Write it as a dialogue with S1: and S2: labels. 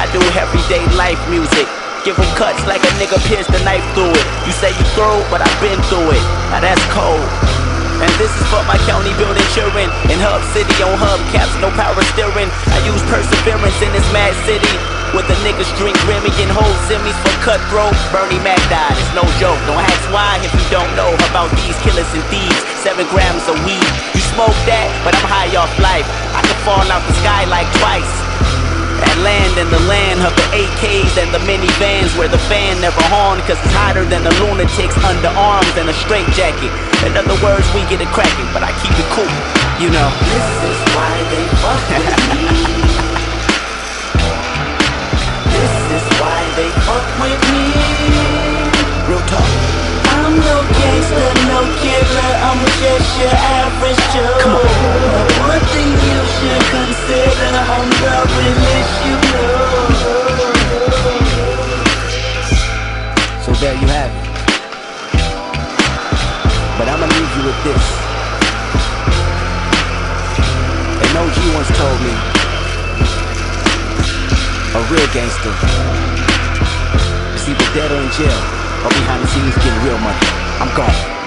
S1: do everyday life music. Give them cuts like a nigga pierced the knife through it. You say you throw, but I've been through it. Now that's cold. And this is for my county building children. In Hub City on hubcaps, no power steering. I use perseverance in this mad city. With the niggas drink Remy and hold semis for cutthroat. Bernie Mac died, it's no joke. Don't ask why if you don't know about these killers and thieves. 7 grams of weed. You smoke that, but I'm high off life. I can fall out the sky like twice. And land in the land of the AKs and the minivans, where the fan never horn, cause it's hotter than the lunatics underarms and a straight jacket. In other words, we get it cracking, but I keep it cool, you know.
S2: This is why they fuck with me. This is why they fuck with me.
S1: Real talk.
S2: I'm no gangster, no killer, I'm just your average Joe.
S1: Come on.
S2: One thing you should consider, I'm loving this, you know.
S1: So there you have it. But I'ma leave you with this. An OG once told me, a real gangster is either dead or in jail, or behind the scenes getting real money. I'm gone.